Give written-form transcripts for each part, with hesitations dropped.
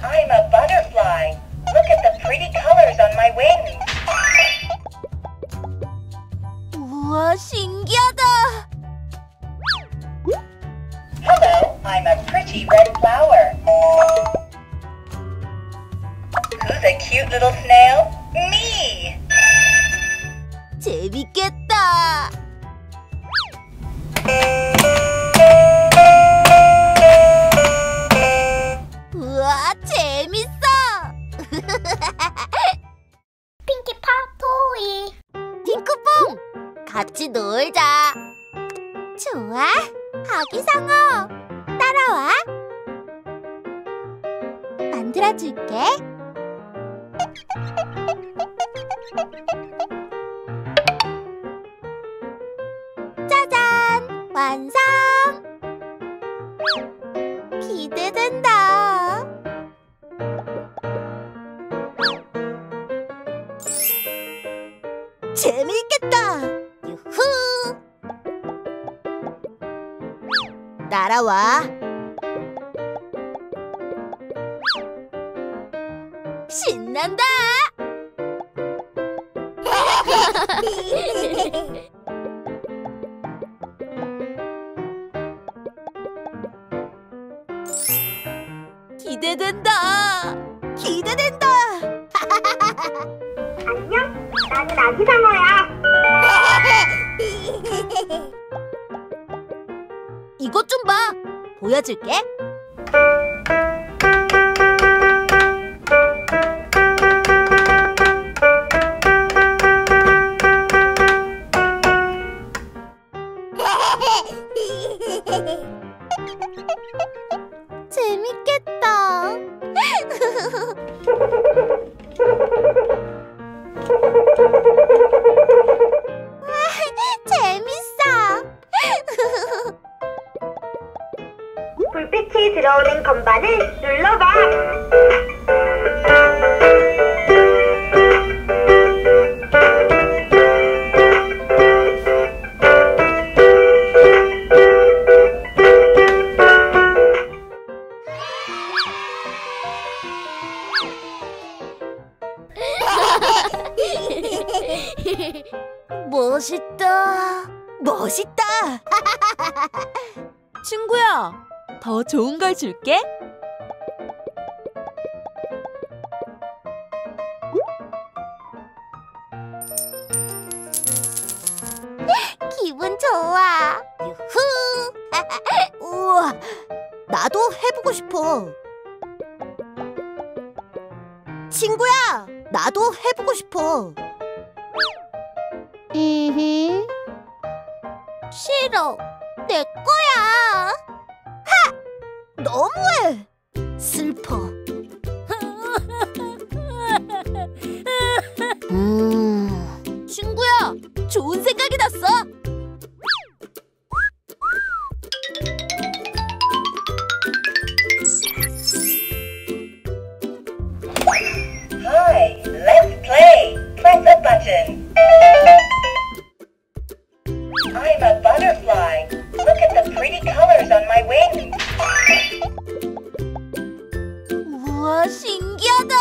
I'm a butterfly. Look at the pretty colors on my wings. 우와, 신기하다. Hello, I'm a pretty red flower. Who's a cute little snail? Me! 재밌겠다. 우와, 재밌어. 핑키팝 토이. 핑크퐁, 같이 놀자. 좋아, 아기상어, 따라와. 만들어줄게. 짜잔, 완성. 기대된다. 재미있겠다. 유후. 날아와. 신난다. 기대된다. 기대된다. 안녕, 나는 아기상어야. 이것 좀 봐. 보여줄게. 재밌겠다. 재밌어. 불빛이 들어오는 건반을 눌러봐. 멋있다. 멋있다. 친구야, 더 좋은 걸 줄게. 기분 좋아. 유후. 우와, 나도 해보고 싶어. 친구야, 나도 해보고 싶어. 싫어. 내 거야. 하! 너무해. 슬퍼. 친구야, 좋은 생각이 났어. Hi, let's play. Press a button. I'm a butterfly. Look at the pretty colors on my wings. 우와, 신기하다.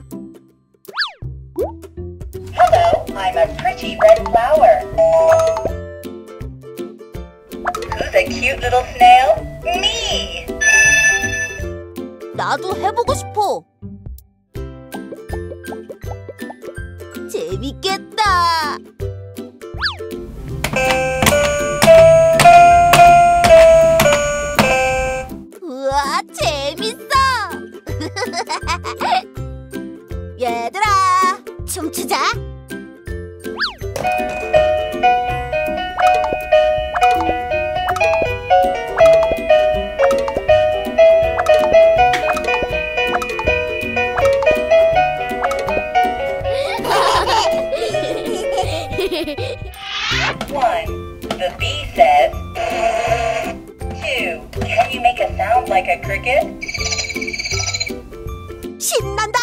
Hello, I'm a pretty red flower. Who's a cute little snail? Me! 나도 해보고 싶어. 재밌겠다. 우와, 재밌어. 얘들아, 춤추자. One, the bee says. Two, can you make a sound like a cricket? 신난다.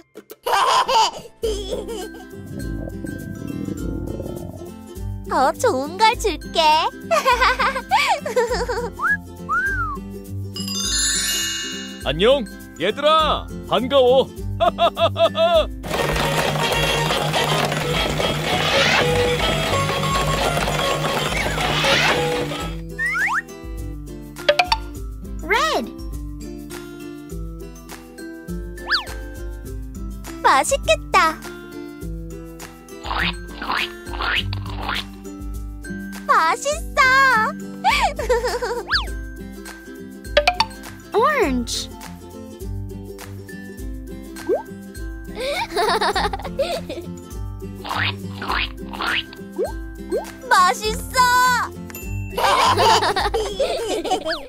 더 좋은 걸 줄게. 안녕, 얘들아, 반가워. Red. 맛있겠다. 맛있어. Orange. 맛있어.